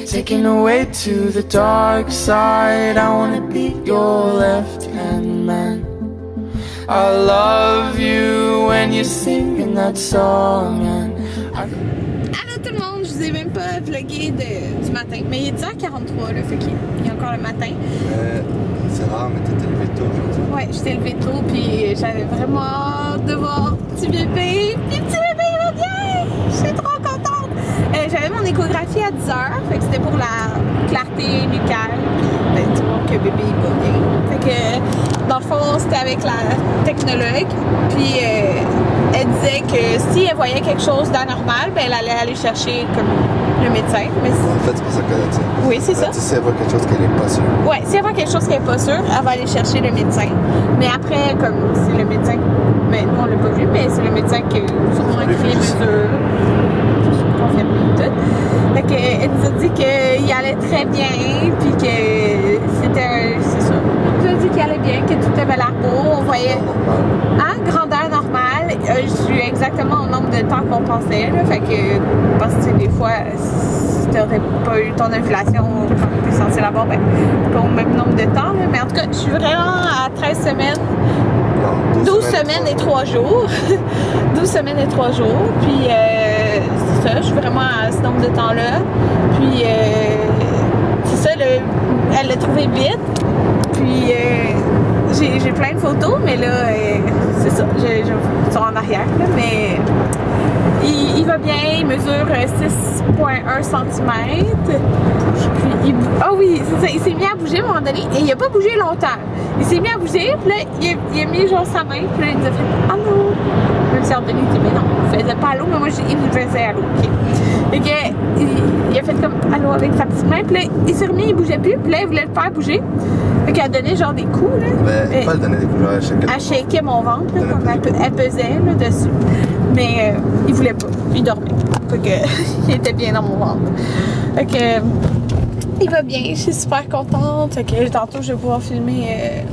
taken away to the dark side. I wanna be your left-hand man. I love you when you're singing that song and Allô tout le monde, je vous ai même pas vlogué du matin, mais il est 10h43 là, fait qu'il y a encore le matin. C'est rare, mais t'étais levé tôt aujourd'hui. Ouais, j'étais levé tôt, puis j'avais vraiment hâte de voir petit bébé. Puis petit bébé il va bien! Je suis trop contente! J'avais mon échographie à 10h, fait que c'était pour la clarté nucale, puis tu vois que bébé il va bien. Fait que dans le fond, c'était avec la technologue, puis elle disait que si elle voyait quelque chose d'anormal, ben elle allait aller chercher comme le médecin. Mais en fait, c'est pour ça qu'elle a dit. Oui, c'est ça. Si elle voit quelque chose qu'elle n'est pas sûre. Ouais, si elle voit quelque chose qu'elle n'est pas sûre, elle va aller chercher le médecin. Mais après, comme c'est le médecin, ben nous on l'a pas vu, mais c'est le médecin qui a sûrement écrit les mesures, confirmé tout. Fait qu'elle nous a dit qu'il allait très bien, puis que c'était, c'est ça. Elle nous a dit qu'il allait bien, que tout avait l'air beau, on voyait. Hein, grandeur normale, je suis exactement au nombre de temps qu'on pensait, là, fait que, parce que des fois, si t'aurais pas eu ton ovulation quand t'es censé l'avoir, ben, pas au même nombre de temps, là, mais en tout cas, je suis vraiment à 13 semaines, non, 12 semaines et 3 jours, 12 semaines et 3 jours, puis c'est ça, je suis vraiment à ce nombre de temps-là, puis c'est ça, elle l'a trouvé vite, puis j'ai plein de photos, mais là, c'est ça, ils sont en arrière, là, mais il va bien, il mesure 6,1 cm. Ah oui, c'est ça, il s'est mis à bouger à un moment donné, et il a pas bougé longtemps. Il s'est mis à bouger, puis là, il a mis genre sa main, puis là, il nous a fait « Allô ». Même si Anthony dit « Mais non, il faisait pas allô », mais moi, il me faisait « Allô ». Okay. Fait que, il a fait comme « Allô » avec sa petite main, puis là, il s'est remis, il bougeait plus, puis là, il voulait le faire bouger. Fait qu'elle donnait genre des coups, là. Mais pas donner des coups, genre elle shakeait mon ventre, là, comme elle pesait, là, dessus. Mais il voulait pas, il dormait. Fait que, il était bien dans mon ventre. Fait que, il va bien, je suis super contente. Fait que tantôt, je vais pouvoir filmer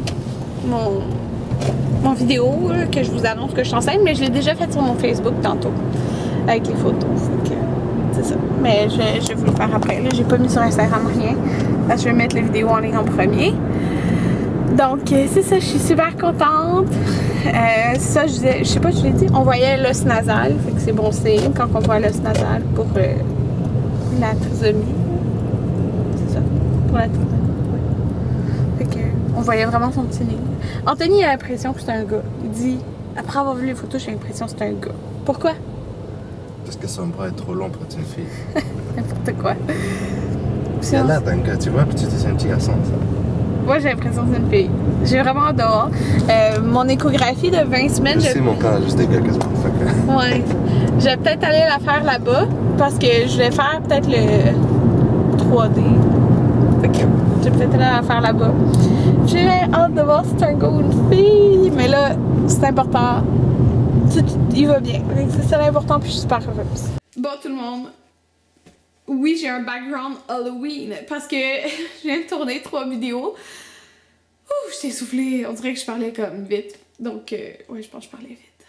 mon vidéo, là, que je vous annonce que je suis enceinte, mais je l'ai déjà faite sur mon Facebook tantôt, avec les photos. Fait que, c'est ça. Mais je vais vous le faire après, là. J'ai pas mis sur Instagram rien, parce que je vais mettre les vidéos en ligne en premier. Donc, c'est ça, je suis super contente. Ça, je sais pas, je l'ai dit, on voyait l'os nasal, fait que c'est bon signe quand on voit l'os nasal pour la trisomie. C'est ça, pour la trisomie. Ouais. Fait que, on voyait vraiment son petit nez. Anthony a l'impression que c'est un gars. Il dit, après avoir vu les photos, j'ai l'impression que c'est un gars. Pourquoi? Parce que son bras est trop long pour être une fille. N'importe quoi. Il a l'air d'un gars, tu vois, puis tu dis c'est un petit garçon, ça. Moi, j'ai l'impression que c'est une fille. J'ai vraiment hâte. Mon échographie de 20 semaines... Je sais, mon père, juste des gars quasiment. Ouais. Je vais peut-être aller la faire là-bas, parce que je vais faire peut-être le 3D. Fait que je vais peut-être aller la faire là-bas. J'ai hâte de voir si c'est un gars ou une fille. Mais là, c'est important. Il va bien. C'est l'important, puis je suis super heureuse. Bon, tout le monde. Oui, j'ai un background Halloween parce que je viens de tourner 3 vidéos. Ouh, j'étais essoufflée. On dirait que je parlais comme vite. Donc, ouais, je pense que je parlais vite.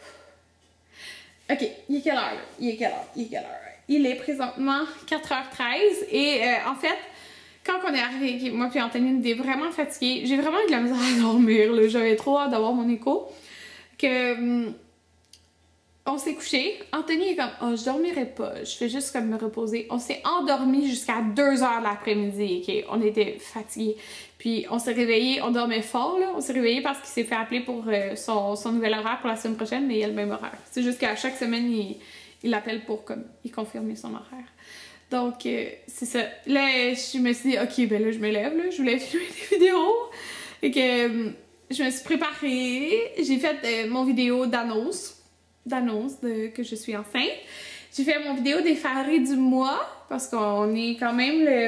Ok, il est quelle heure? Il est présentement 4h13 et en fait, quand on est arrivé, moi puis Anthony, on était vraiment fatigués. J'ai vraiment eu de la misère à dormir. J'avais trop hâte d'avoir mon écho. On s'est couché. Anthony est comme « Oh, je dormirai pas. Je fais juste comme me reposer. » On s'est endormi jusqu'à 2h de l'après-midi. Okay? On était fatigués. Puis on s'est réveillé. On dormait fort, là. On s'est réveillé parce qu'il s'est fait appeler pour son nouvel horaire pour la semaine prochaine, mais il a le même horaire. C'est juste qu'à chaque semaine, il appelle pour comme il confirmer son horaire. Donc, c'est ça. Là, je me suis dit « Ok, ben là, je me lève. Là. Je voulais filmer des vidéos. » Et que je me suis préparée. J'ai fait mon vidéo d'annonce que je suis enceinte. J'ai fait mon vidéo des favoris du mois parce qu'on est quand même le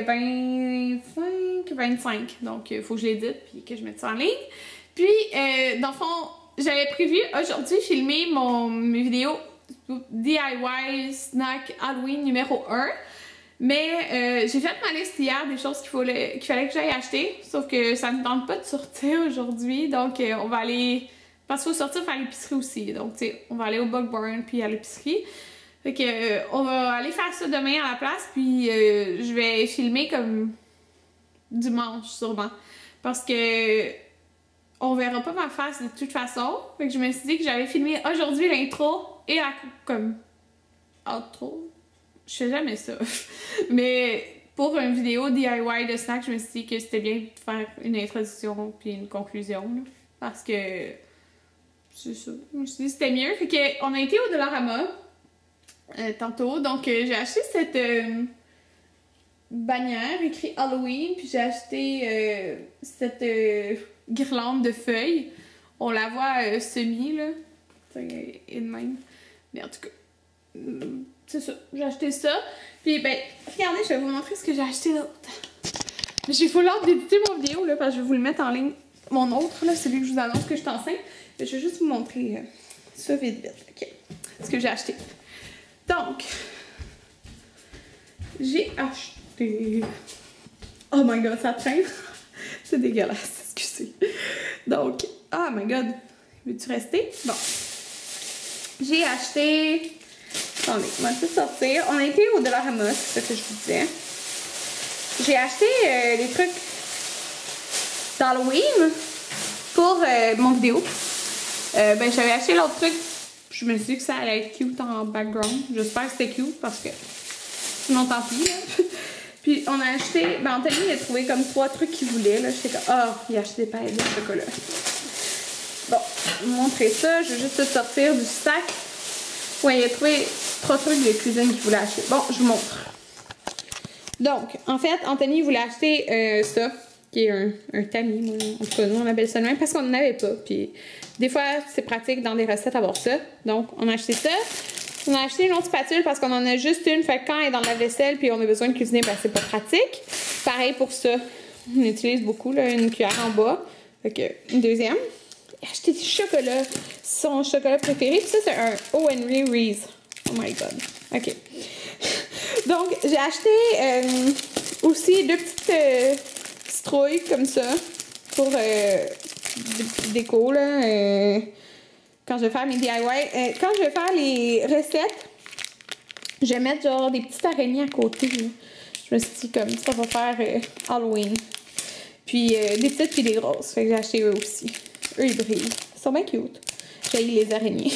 25. Donc, il faut que je l'édite puis que je mette ça en ligne. Puis, dans le fond, j'avais prévu aujourd'hui filmer mes vidéos DIY Snack Halloween numéro 1. Mais j'ai fait ma liste hier des choses qu'il fallait que j'aille acheter. Sauf que ça ne me tente pas de sortir aujourd'hui. Donc, on va aller... Parce qu'il faut sortir faire l'épicerie aussi. Donc, tu sais, on va aller au Bug Barn puis à l'épicerie. Fait que on va aller faire ça demain à la place, puis je vais filmer comme dimanche sûrement. Parce que on verra pas ma face de toute façon. Fait que je me suis dit que j'allais filmer aujourd'hui l'intro et la comme outro. Je fais jamais ça. Mais pour une vidéo DIY de snack, je me suis dit que c'était bien de faire une introduction puis une conclusion. Là, parce que c'est ça. Je me suis dit que c'était mieux. Fait que on a été au Dollarama tantôt. Donc j'ai acheté cette bannière écrit Halloween. Puis j'ai acheté cette guirlande de feuilles. On la voit semi là. Et de même. Mais en tout cas. C'est ça, j'ai acheté ça. Puis ben, regardez, je vais vous montrer ce que j'ai acheté d'autre. J'ai full hâte d'éditer mon vidéo là, parce que je vais vous le mettre en ligne. Mon autre là, celui que je vous annonce que je suis enceinte. Je vais juste vous montrer ça vite vite. Ok, ce que j'ai acheté. Donc, j'ai acheté. Oh my god, ça traîne. C'est dégueulasse, excusez. Donc, oh my god, veux-tu rester? Bon. J'ai acheté. Attendez, on va tout sortir. On a été au Dollarama, c'est ce que je vous disais. J'ai acheté des trucs d'Halloween pour mon vidéo. Ben, j'avais acheté l'autre truc. Je me suis dit que ça allait être cute en background. J'espère que c'était cute parce que sinon tant pis. Là. Puis on a acheté. Ben, Anthony il a trouvé comme 3 trucs qu'il voulait. J'étais comme, oh, il a acheté des paillettes de chocolat. Bon, je vais vous montrer ça. Je vais juste sortir du sac. Ouais, il a trouvé 3 trucs de cuisine qu'il voulait acheter. Bon, je vous montre. Donc, en fait, Anthony voulait acheter ça, qui est un tamis. En tout cas, nous, on appelle ça le même parce qu'on n'en avait pas. Puis, des fois, c'est pratique dans des recettes avoir ça. Donc, on a acheté ça. On a acheté une autre spatule parce qu'on en a juste une. Fait que quand elle est dans la vaisselle puis on a besoin de cuisiner, ben, c'est pas pratique. Pareil pour ça. On utilise beaucoup, là, une cuillère en bas. Fait que, une deuxième. J'ai acheté du chocolat. Son chocolat préféré. Puis ça, c'est un O. Henry Reese. Oh my god. OK. Donc, j'ai acheté aussi 2 petites citrouilles comme ça pour des petites décos, là. Quand je vais faire mes DIY. Quand je vais faire les recettes, je vais mettre genre des petites araignées à côté. Là. Je me suis dit comme ça va faire Halloween. Puis des petites puis des grosses. Fait que j'ai acheté eux aussi. Eux, ils brillent. Ils sont bien cute. J'ai les araignées.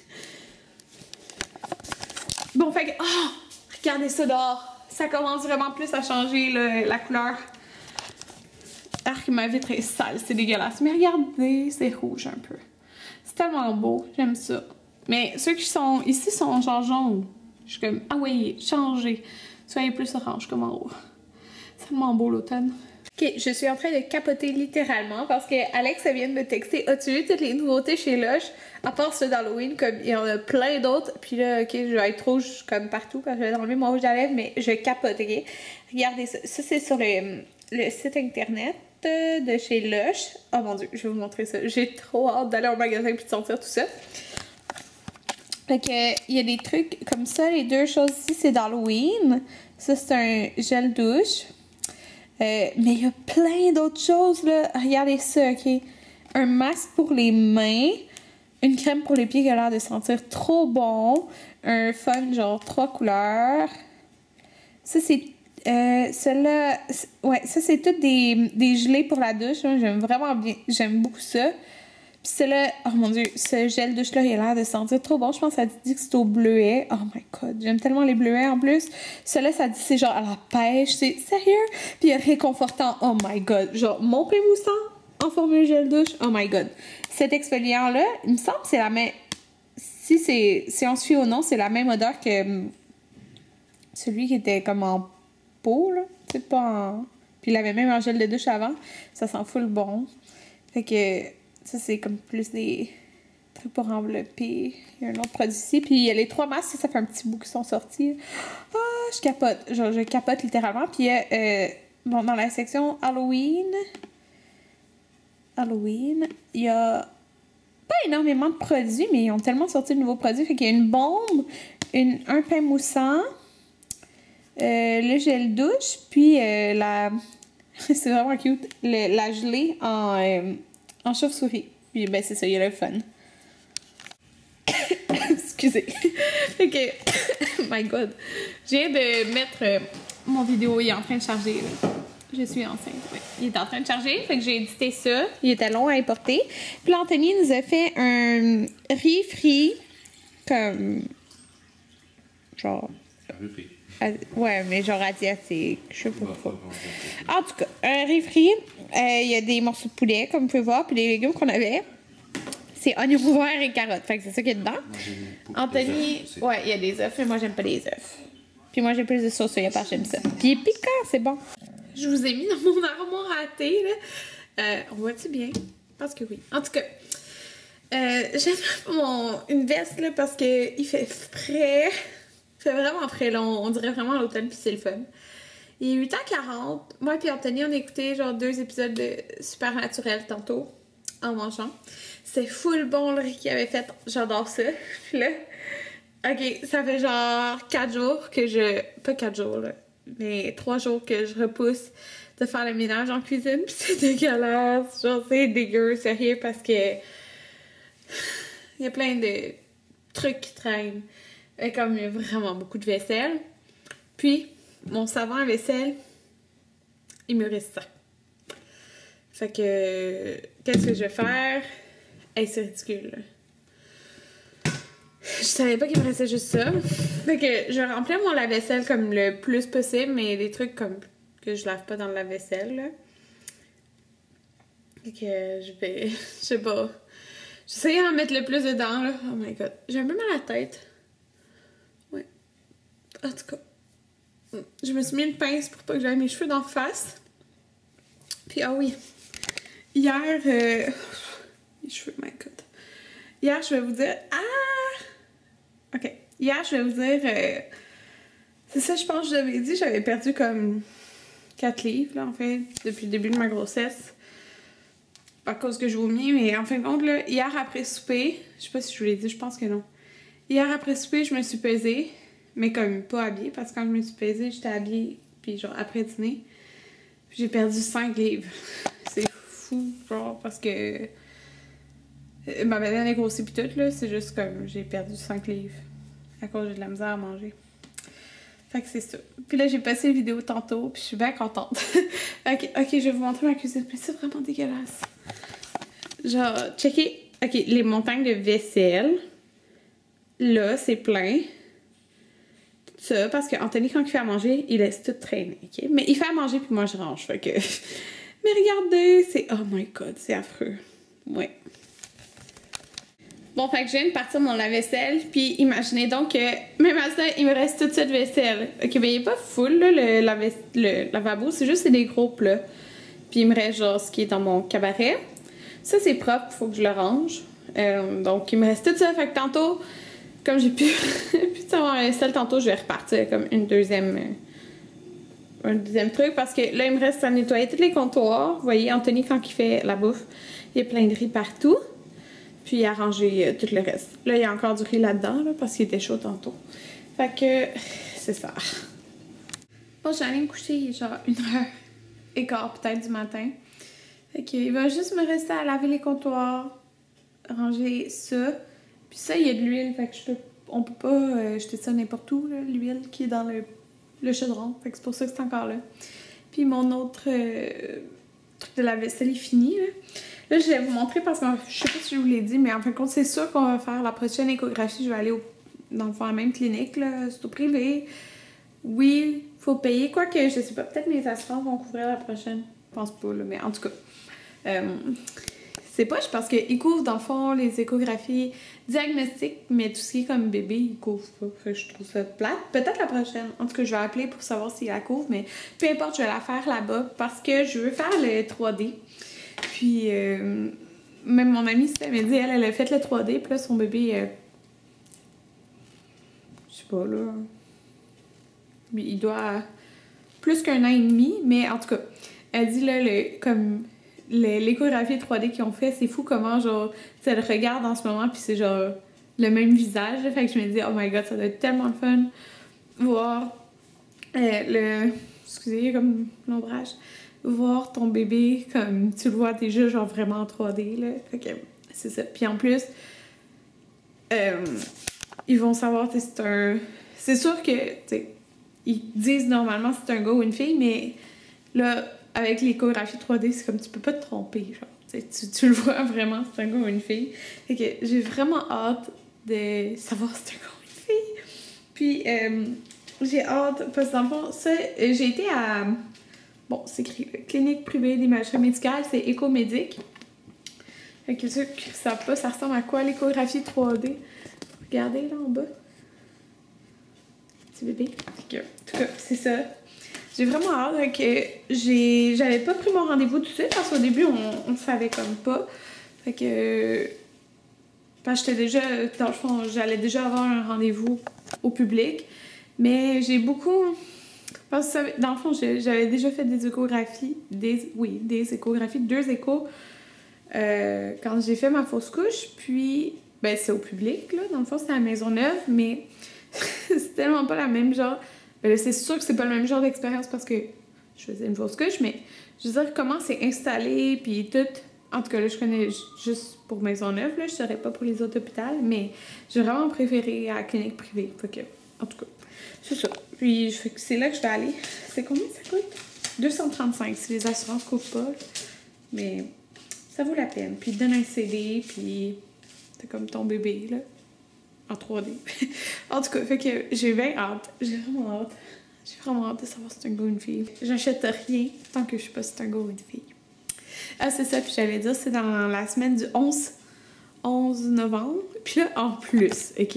Bon, fait que... Oh, regardez ça dehors. Ça commence vraiment plus à changer là, la couleur. Arc, ma vitre est sale. C'est dégueulasse. Mais regardez, c'est rouge un peu. C'est tellement beau. J'aime ça. Mais ceux qui sont ici sont genre jaunes. Je suis comme, ah oui, changez. Soyez plus orange comme en haut. C'est tellement beau l'automne. Ok, je suis en train de capoter littéralement parce que Alex vient de me texter. As-tu vu toutes les nouveautés chez Lush? À part ceux d'Halloween, comme il y en a plein d'autres. Puis là, ok, je vais être rouge comme partout quand je vais enlever mon rouge à lèvres, mais je capoterai. Regardez ça. Ça, c'est sur le site internet de chez Lush. Oh mon dieu, je vais vous montrer ça. J'ai trop hâte d'aller au magasin puis de sortir tout ça. Fait que, il y a des trucs comme ça. Les 2 choses ici, c'est d'Halloween. Ça, c'est un gel douche. Mais il y a plein d'autres choses, là. Regardez ça, ok? Un masque pour les mains. Une crème pour les pieds qui a l'air de sentir trop bon. Un fun, genre 3 couleurs. Ça, c'est... celle-là... Ouais, ça, c'est tout des gelées pour la douche. J'aime vraiment bien... J'aime beaucoup ça. Puis celle-là... Oh mon dieu, ce gel douche-là, il a l'air de sentir trop bon. Je pense que ça dit que c'est au bleuet. Oh my god, j'aime tellement les bleuets en plus. Celle-là, ça dit c'est genre à la pêche. C'est sérieux? Puis réconfortant. Oh my god. Genre, mon pain moussant en formule gel douche. Oh my god. Cet exfoliant-là, il me semble que c'est la même... Si on se fie au nom, c'est la même odeur que celui qui était comme en peau, là. C'est pas en... Puis il avait même un gel de douche avant. Ça sent full bon. Fait que... Ça, c'est comme plus des trucs pour envelopper. Il y a un autre produit ici. Puis il y a les 3 masques. Ça fait un petit bout qui sont sortis. Ah, je capote. Genre, je capote littéralement. Puis bon, dans la section Halloween, il y a pas énormément de produits, mais ils ont tellement sorti de nouveaux produits. Fait qu'il y a une bombe, un pain moussant, le gel douche, puis la... c'est vraiment cute. La gelée en chauve-souris. Puis ben c'est ça, il y a le fun. Excusez. Fait que, my god. Je viens de mettre mon vidéo, il est en train de charger, là. Je suis enceinte, oui. Il est en train de charger, fait que j'ai édité ça. Il était long à importer. Puis là, Anthony nous a fait un riz frit, comme... genre... Ouais, mais genre asiatique, je sais pas pourquoi. En tout cas, un riz frit, il y a des morceaux de poulet, comme vous pouvez voir, puis les légumes qu'on avait, c'est oignons verts et carottes. Fait que c'est ça qui est dedans. Anthony, ouais, il y a des œufs, mais moi, j'aime pas les œufs. Puis moi, j'ai plus de sauce soya parce que j'aime ça. Puis il est piquant, c'est bon. Je vous ai mis dans mon armoire à thé, là. On voit-tu bien? Je pense que oui. En tout cas, j'ai une veste, là, parce qu'il fait frais. Il fait vraiment frais, là. On dirait vraiment l'automne, puis c'est le fun. Il est 8h40. Moi et Anthony, on a écouté genre 2 épisodes de Supernatural tantôt, en mangeant. C'est full bon, le riz qu'il avait fait. J'adore ça. Puis là, ok, ça fait genre 4 jours que je... Pas 4 jours, là. Mais 3 jours que je repousse de faire le ménage en cuisine. Puis c'est dégueulasse. Genre, c'est dégueu, sérieux, parce que... il y a plein de trucs qui traînent. Et comme il y a vraiment beaucoup de vaisselle. Puis, mon savon à vaisselle, il me reste ça. Fait que... qu'est-ce que je vais faire? Hey, c'est ridicule, là. Je savais pas qu'il me restait juste ça. Fait que je vais remplir mon lave-vaisselle comme le plus possible, mais des trucs comme que je lave pas dans le lave-vaisselle, là. Fait que je vais... je sais pas. J'essaie d'en mettre le plus dedans, là. Oh my god. J'ai un peu mal à la tête. Ouais. En tout cas. Je me suis mis une pince pour pas que j'aille mes cheveux d'en face. Puis, ah oui. Hier... les cheveux, my god. Hier, je vais vous dire... Ah! OK. Hier, je vais vous dire... c'est ça, je pense que je l'avais dit. J'avais perdu comme 4 livres, là, en fait, depuis le début de ma grossesse. À cause que je vomis. Mais en fin de compte, là, hier après souper... Je sais pas si je vous l'ai dit, je pense que non. Hier après souper, je me suis pesée. Mais comme pas habillée. Parce que quand je me suis pesée, j'étais habillée. Puis genre après dîner. J'ai perdu 5 livres. C'est fou, genre, parce que... ma bedaine est grossie pis tout, là, c'est juste comme j'ai perdu 5 livres à cause j'ai de la misère à manger. Fait que c'est ça. Puis là, j'ai passé une vidéo tantôt, puis je suis bien contente. ok, je vais vous montrer ma cuisine, mais c'est vraiment dégueulasse. Genre, checkez, ok, les montagnes de vaisselle. Là, c'est plein. Tout ça, parce qu'Anthony, quand il fait à manger, il laisse tout traîner, ok? Mais il fait à manger, puis moi, je range, fait que... mais regardez, c'est... oh my god, c'est affreux. Ouais. Bon, fait que je viens de partir mon lave-vaisselle, puis imaginez donc que même à ça, il me reste toute cette vaisselle. Ok, ben il est pas full, là, le lavabo, c'est juste des gros plats. Puis il me reste genre ce qui est dans mon cabaret. Ça, c'est propre, faut que je le range. Donc, il me reste tout ça, fait que tantôt, comme j'ai plus de savon à vaisselle, tantôt, je vais repartir comme un deuxième truc, parce que là, il me reste à nettoyer tous les comptoirs. Vous voyez, Anthony, quand il fait la bouffe, il y a plein de riz partout. Puis arranger tout le reste. Là, il y a encore du riz là-dedans, là, parce qu'il était chaud tantôt. Fait que, c'est ça. Bon, j'allais me coucher genre 1h15 peut-être du matin. Fait qu'il va juste me rester à laver les comptoirs, ranger ça. Puis ça, il y a de l'huile, fait que on peut pas jeter ça n'importe où, l'huile qui est dans le chaudron. Fait que c'est pour ça que c'est encore là. Puis mon autre truc de la vaisselle est fini, là. Là, je vais vous montrer parce que je sais pas si je vous l'ai dit, mais en fin de compte, c'est sûr qu'on va faire la prochaine échographie. Je vais aller dans le fond, la même clinique, là, c'est au privé. Oui, faut payer. Quoique, je sais pas, peut-être mes assurances vont couvrir la prochaine. Je pense pas, là, mais en tout cas. C'est poche parce qu'ils couvrent, dans le fond, les échographies diagnostiques, mais tout ce qui est comme bébé, ils couvrent pas. Fait que je trouve ça plate. Peut-être la prochaine. En tout cas, je vais appeler pour savoir s'ils la couvrent, mais peu importe, je vais la faire là-bas parce que je veux faire le 3D. Puis, même mon amie elle m'a dit, elle a fait le 3D, puis là, son bébé, je sais pas, là, il doit plus qu'1 an et demi, mais en tout cas, elle dit, là, comme l'échographie 3D qu'ils ont fait, c'est fou comment, genre, elle le regarde en ce moment, puis c'est genre le même visage, là, fait que je me dis, oh my god, ça doit être tellement le fun, voir excusez, comme l'ombrage, voir ton bébé comme tu le vois déjà genre vraiment en 3D là. Fait que c'est ça. Puis en plus il ils vont savoir, tu sais, c'est un... C'est sûr que, tu sais, ils disent normalement si c'est un gars ou une fille, mais là, avec l'échographie 3D, c'est comme tu peux pas te tromper, genre. Tu le vois vraiment si c'est un gars ou une fille. Fait que j'ai vraiment hâte de savoir si c'est un gars ou une fille. Puis, j'ai hâte, parce que dans le fond, ça, j'ai été à... Bon, c'est écrit clinique privée d'imagerie médicale, c'est Écomédic. Fait que ceux qui ne savent pas, ça ressemble à quoi l'échographie 3D? Regardez là en bas. Petit bébé. Fait que, en tout cas, c'est ça. J'ai vraiment hâte que j'avais pas pris mon rendez-vous tout de suite parce qu'au début, on savait comme pas. Fait que... Parce que j'étais déjà... Dans le fond, j'allais déjà avoir un rendez-vous au public. Mais j'ai beaucoup... Parce que dans le fond, j'avais déjà fait des échographies. Des échographies, 2 échos quand j'ai fait ma fausse couche. Puis, ben c'est au public, là. Dans le fond, c'était à Maisonneuve, mais c'est tellement pas la même genre... Ben là, c'est sûr que c'est pas le même genre d'expérience parce que je faisais une fausse couche, mais je veux dire, comment c'est installé, puis tout. En tout cas, là, je connais juste pour Maisonneuve, là, je saurais pas pour les autres hôpitaux, mais j'ai vraiment préféré à la clinique privée. Fait que, en tout cas, c'est ça. Puis, c'est là que je vais aller. C'est combien ça coûte? 235 si les assurances coupent pas. Mais ça vaut la peine. Puis, ils te donnent un CD, puis t'as comme ton bébé, là. En 3D. En tout cas, fait que j'ai bien hâte. J'ai vraiment hâte. J'ai vraiment hâte de savoir si c'est un gars ou une fille. J'achète rien tant que je sais pas si c'est un gars ou une fille. Ah, c'est ça. Puis j'allais dire, c'est dans la semaine du 11 novembre. Puis là, en plus, OK?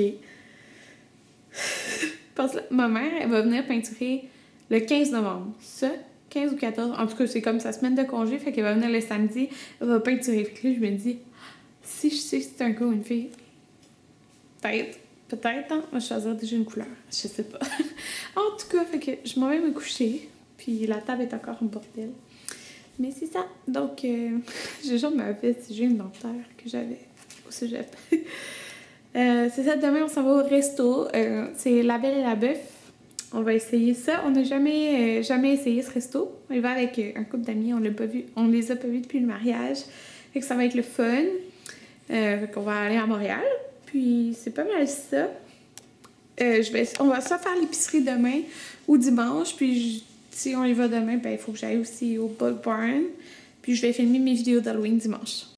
Parce que là, ma mère, elle va venir peinturer le 15 novembre. Ça, 15 ou 14. En tout cas, c'est comme sa semaine de congé. Fait qu'elle va venir le samedi. Elle va peinturer. Fait que là, je me dis, si je sais si c'est un gars ou une fille... Peut-être, hein? Je vais choisir déjà une couleur. Je sais pas. En tout cas, fait que je m'en vais me coucher. Puis la table est encore un bordel. Mais c'est ça. Donc, j'ai genre ma veste, j'ai une dentaire que j'avais au cégep. C'est ça, demain on s'en va au resto. C'est La Belle et la Bœuf. On va essayer ça. On n'a jamais essayé ce resto. On y va avec un couple d'amis. On les a pas vus depuis le mariage. Fait que ça va être le fun. Fait qu'on va aller à Montréal. Puis c'est pas mal ça. On va soit faire l'épicerie demain ou dimanche. Puis si on y va demain, ben il faut que j'aille aussi au Bulk Barn. Puis je vais filmer mes vidéos d'Halloween dimanche.